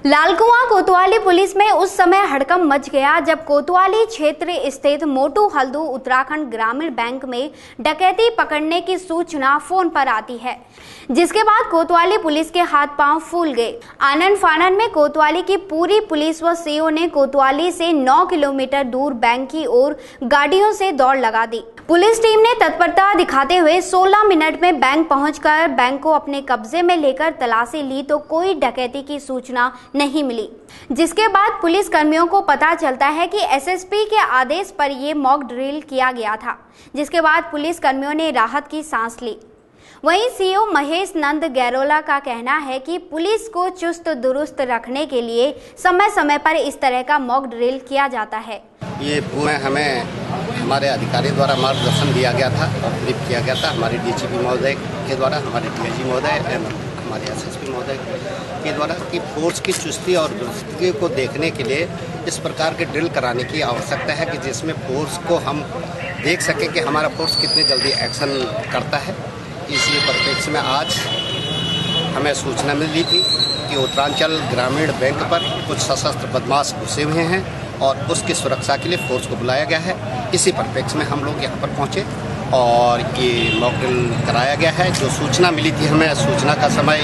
लालकुआं कोतवाली पुलिस में उस समय हड़कंप मच गया जब कोतवाली क्षेत्र स्थित मोटू हल्दू उत्तराखंड ग्रामीण बैंक में डकैती पकड़ने की सूचना फोन पर आती है, जिसके बाद कोतवाली पुलिस के हाथ पांव फूल गए। आनन फानन में कोतवाली की पूरी पुलिस व सीओ ने कोतवाली से 9 किलोमीटर दूर बैंक की ओर गाड़ियों से दौड़ लगा दी। पुलिस टीम ने तत्परता दिखाते हुए 16 मिनट में बैंक पहुंचकर बैंक को अपने कब्जे में लेकर तलाशी ली तो कोई डकैती की सूचना नहीं मिली, जिसके बाद पुलिस कर्मियों को पता चलता है कि एसएसपी के आदेश पर ये मॉक ड्रिल किया गया था, जिसके बाद पुलिस कर्मियों ने राहत की सांस ली। वहीं सीओ महेश नंद गैरोला का कहना है कि पुलिस को चुस्त दुरुस्त रखने के लिए समय समय पर इस तरह का मॉक ड्रिल किया जाता है। ये पूरे हमें हमारे अधिकारी द्वारा मार्गदर्शन दिया गया था और ब्रीफ किया गया था हमारे डीजीपी महोदय के द्वारा, हमारे डीआईजी महोदय, हमारे एसएसपी महोदय के द्वारा कि फोर्स की चुस्ती और दुरुस्ती को देखने के लिए इस प्रकार के ड्रिल कराने की आवश्यकता है कि जिसमें फोर्स को हम देख सकें कि हमारा फोर्स कितने जल्दी एक्शन करता है। इसी परिप्रेक्ष्य में आज हमें सूचना मिली थी कि उत्तरांचल ग्रामीण बैंक पर कुछ सशस्त्र बदमाश घुसे हुए हैं और उसकी सुरक्षा के लिए फोर्स को बुलाया गया है। इसी परिप्रेक्ष्य में हम लोग यहाँ पर पहुँचे और ये मॉक ड्रिल कराया गया है। जो सूचना मिली थी हमें, सूचना का समय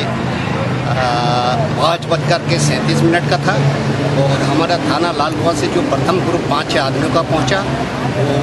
5:37 का था और हमारा थाना लालकुआं से जो प्रथम ग्रुप 5-6 आदमियों का पहुँचा वो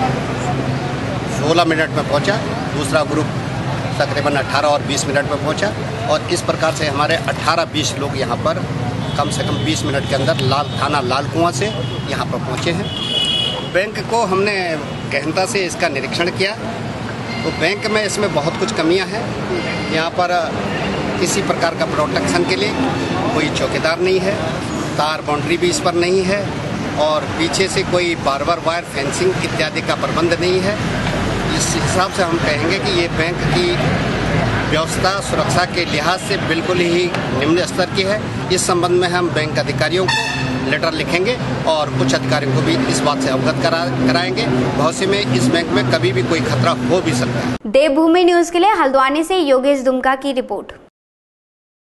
16 मिनट में पहुँचा, दूसरा ग्रुप तकरीबन 18 और 20 मिनट में पहुंचा और इस प्रकार से हमारे 18-20 लोग यहां पर कम से कम 20 मिनट के अंदर थाना लालकुआं से यहां पर पहुंचे हैं। बैंक को हमने गहनता से इसका निरीक्षण किया तो बैंक में इसमें बहुत कुछ कमियां हैं। यहां पर किसी प्रकार का प्रोटेक्शन के लिए कोई चौकीदार नहीं है, तार बाउंड्री भी इस पर नहीं है और पीछे से कोई बारबर वायर फेंसिंग इत्यादि का प्रबंध नहीं है। इस हिसाब से हम कहेंगे कि ये बैंक की व्यवस्था सुरक्षा के लिहाज से बिल्कुल ही निम्न स्तर की है। इस संबंध में हम बैंक अधिकारियों को लेटर लिखेंगे और उच्च अधिकारियों को भी इस बात से अवगत कराएंगे। भविष्य में इस बैंक में कभी भी कोई खतरा हो भी सकता है। देवभूमि न्यूज के लिए हल्द्वानी से योगेश दुमका की रिपोर्ट।